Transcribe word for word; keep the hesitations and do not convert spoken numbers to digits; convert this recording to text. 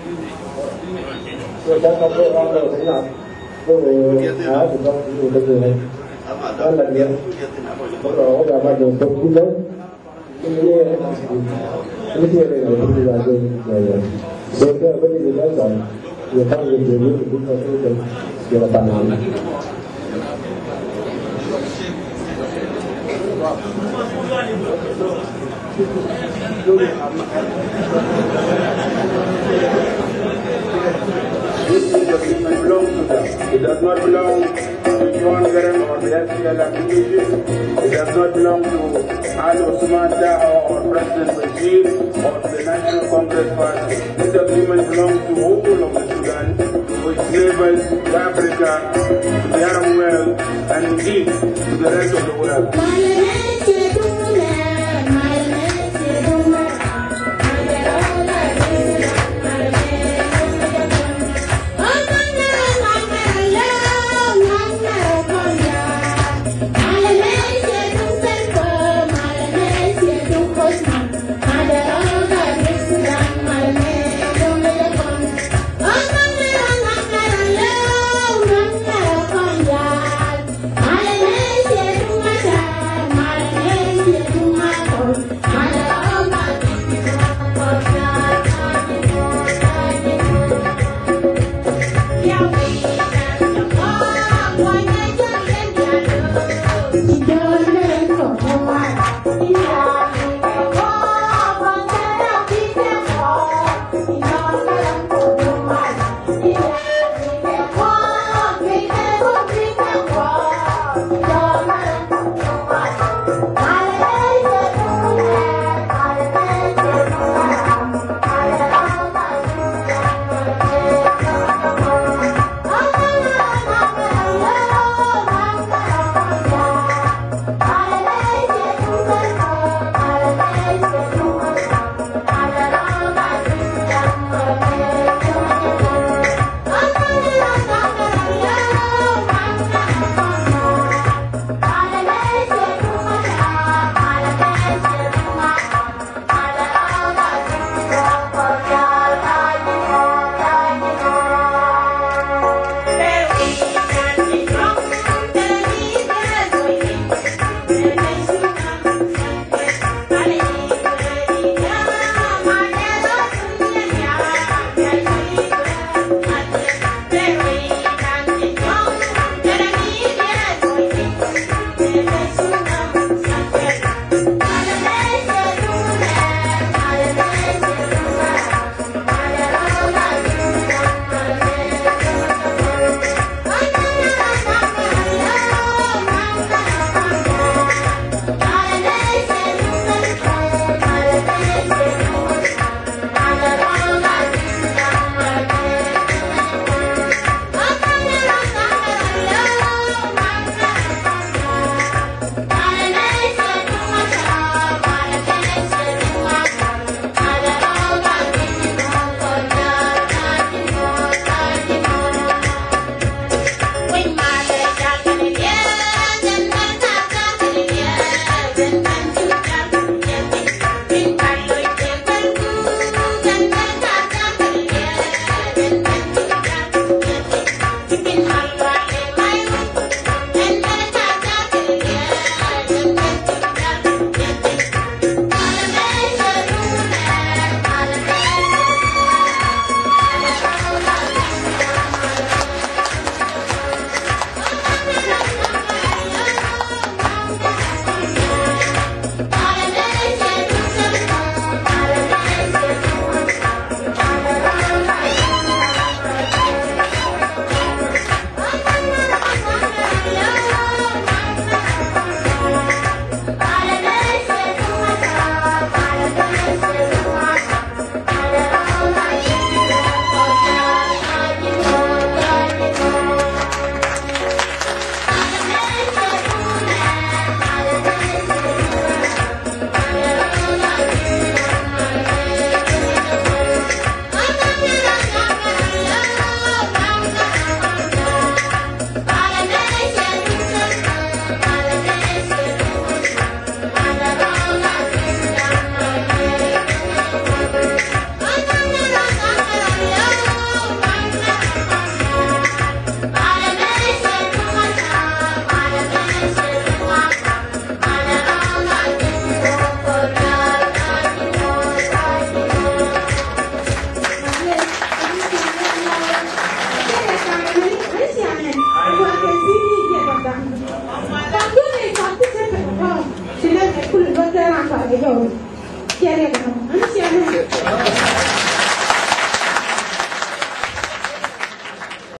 Tôi chắc không biết bao giờ thấy là tôi về Thái thì không thì bây giờ này đó là nghiệp có đó là bao giờ tôi cũng lớn cái này cái kia này là tôi là tôi rồi tôi cái cái gì đó rồi người ta người người người cũng có cái cái là tầm này This document belongs to them. It does not belong to John Garang or the S P L application. It does not belong to Ali Osman Shah or President Bashir or the National Congress Party. This document belongs to the whole of the Sudan, to its neighbors, to Africa, to the Arab world, and indeed to the rest of the world. yow cere ka am am cere